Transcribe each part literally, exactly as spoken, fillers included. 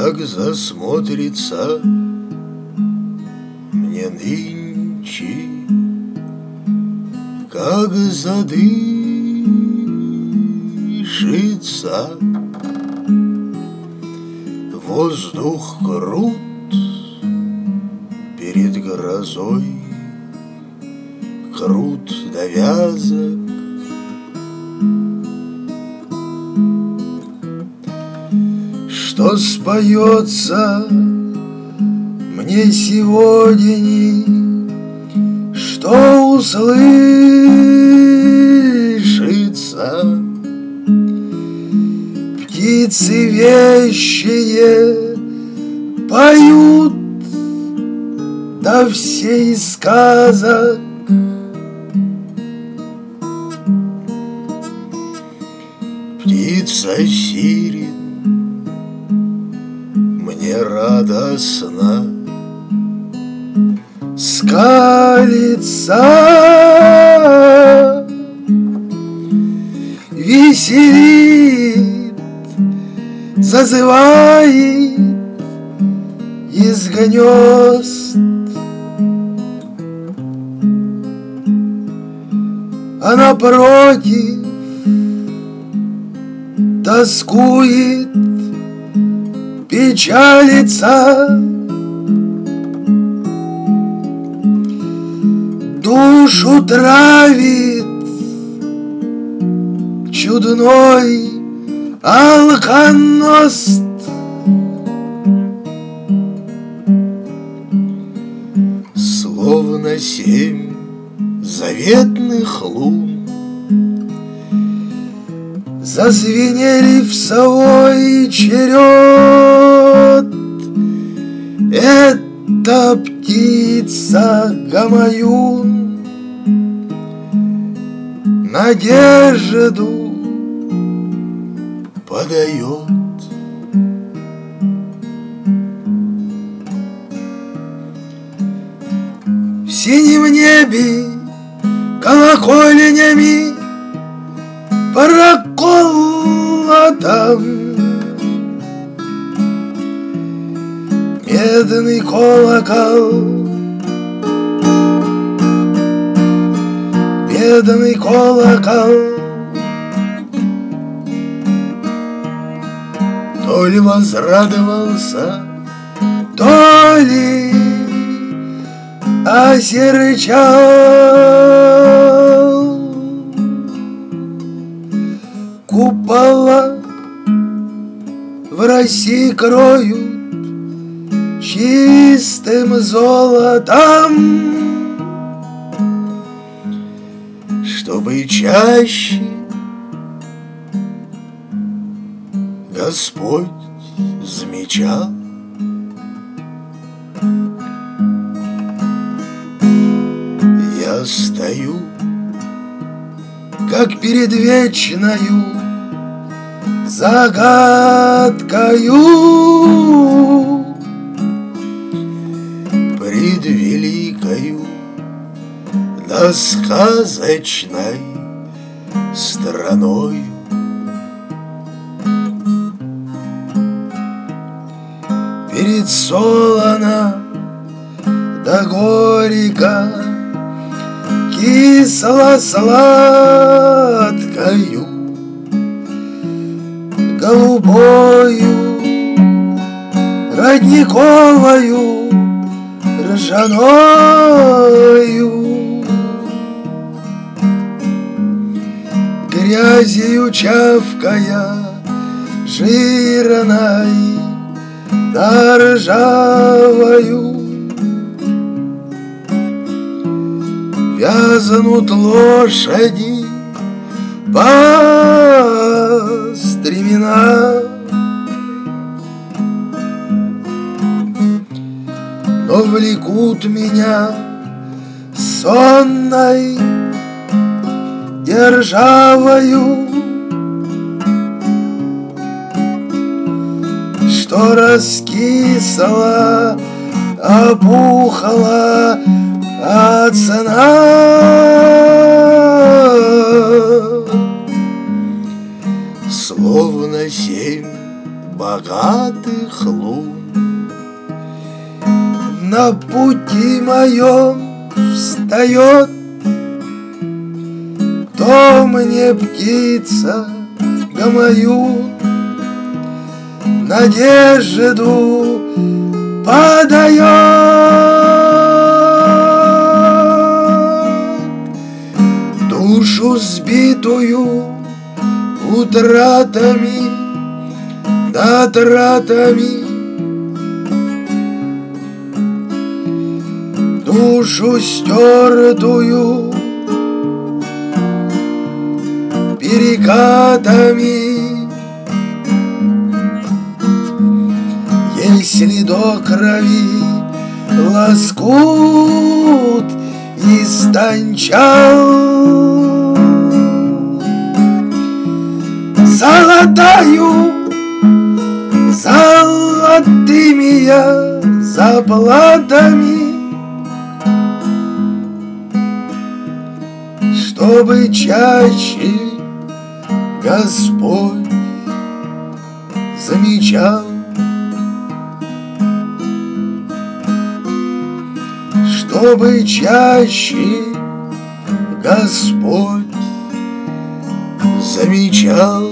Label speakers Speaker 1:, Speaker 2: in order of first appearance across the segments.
Speaker 1: как засмотрится мне нынче, как задышится. Воздух крут перед грозой, крут до вязок. Что споется мне сегодня, что услышится. Птицы вещие поют до всей сказок. Птица сирен мне радостно скалится, веселит, зазывает из гнезд. А напротив тоскует, печалится, душу травит чудной алконост. Словно семь заветных лун зазвенели в совой черед. Это птица Гамаюн надежду подает. В синем небе колокольнями проколотом медный колокол, медный колокол. То ли возрадовался, то ли осерчал. Купола в России кроют чистым золотом, чтобы чаще Господь замечал. Я стою, как перед вечною загадкою, пред великою, да сказочной страною. Перед солоно да горько, кисло-сладкою, голубою, родниковою, ржаною, грязью чавкая, жирной да ржавою, вязнут лошади по стремена. Но влекут меня сонной державою, что раскисла, опухла от сна. Словно семь богатых лун. На пути моем встает то мне птица гамаюн, надежду подает. Душу сбитую утратами да тратами, душу стертую перекатами. Если до крови лоскут истончал, золотаю золотыми я заплатами, чтобы чаще Господь замечал, чтобы чаще Господь замечал.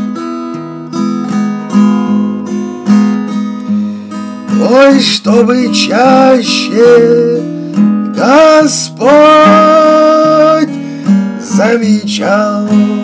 Speaker 1: Ой, чтобы чаще Господь замечал.